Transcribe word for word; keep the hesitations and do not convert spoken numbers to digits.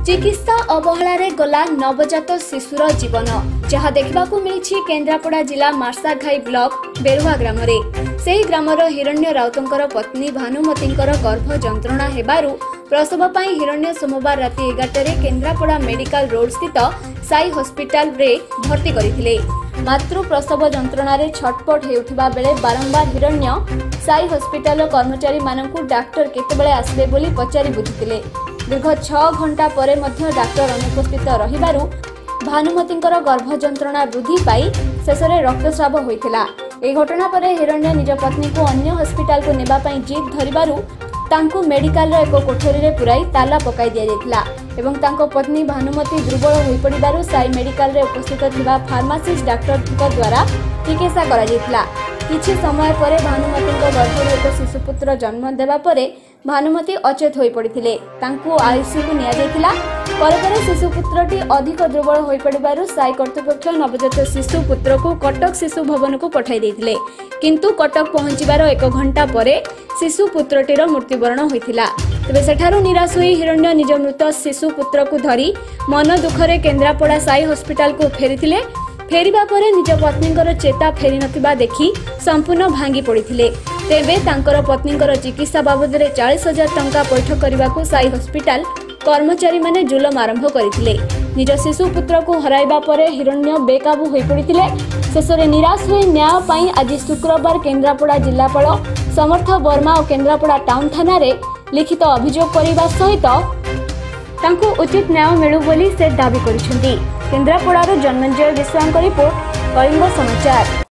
चिकित्सा अवहेला गला नवजात शिशुर जीवन जहाँ देखा मिली केन्द्रापड़ा जिला मार्साघाई ब्लॉक बेरुआ ग्राम से ग्रामर हिरण्य राउतर पत्नी भानुमती गर्भ जंत्रणा हेबारु प्रसव पाई हिरण्य सोमवार राति एगारटे केन्द्रापड़ा मेडिकल रोड स्थित साई हॉस्पिटल रे भर्ती करथिले। मातृ प्रसव जंत्रणा रे छटपट हेउथिबा बेले बारंबार हिरण्य साई हॉस्पिटल कर्मचारी मानकु डॉक्टर केतेबेले आसबे बोली पचारि बुझिथिले। दीर्घ छह घंटा परे मध्य डॉक्टर अनुपस्थित रहिबारु भानुमतींकर गर्भ जंत्रणा वृद्धि पाई शेष में रक्तस्राव होइथिला। ए घटना परे हिरण्य निज पत्नी को अन्य हॉस्पिटल को नेबा पई जिद धरिबारु तांको मेडिकल रो एक कोठरी रे पुराई ताला पकाई दिया जायतिला एवं तांको पत्नी भानुमती दुर्बल होई पड़िबारु साई मेडिकल रे उपस्थित थिबा फार्मासिस्ट डॉक्टर द्वारा चिकित्सा करा जायतिला। किछि समय परे भानुमती गर्भर एक शिशुपुत्र जन्म देवा परे भानुमती अचेत होई पड़िथिले। तांको आईसीयू को निया जायतिला। परे परे शिशुपुत्रटी अधिक दुर्बल होई पड़िबारु साई कर्तृपक्ष नवजात शिशुपुत्र को कटक शिशु भवन को पठाई देथिले, किंतु कटक पहुंचीबार एक घंटा परे शिशुपुत्रटीर मृत्युवरण होइथिला। तेबे सेठारु निराश होई हिरण्य निज मृत शिशुपुत्र को धरी मन दुखरे केन्द्रापड़ा साई हॉस्पिटल को फेरिथिले। फेरिबा परे निज पत्नीकर चेता फेरी नथिबा देखि संपूर्ण भांगी पड़िथिले। तेबे तांकर पत्नीकर चिकित्सा बाबद रे चालीस हजार टंका पैठ करबाकू साई हॉस्पिटल कर्मचारी माने जुलम आरंभ करथिले। निज शिशुपुत्र को हराइबा परे हिरण्य बेकाबू होई पड़िथिले। शेषरे निराश होई न्याय पाई आज शुक्रवार केन्द्रापड़ा जिलापाल समर्थ वर्मा और केन्द्रापड़ा टाउन थाना रे लिखित अभियोग करबा सहित तांको उचित न्याय मिलु बोली से दाबी करिसेंती। केन्द्रापड़ार जन्मंजय विश्वांक रिपोर्ट कलिंग समाचार।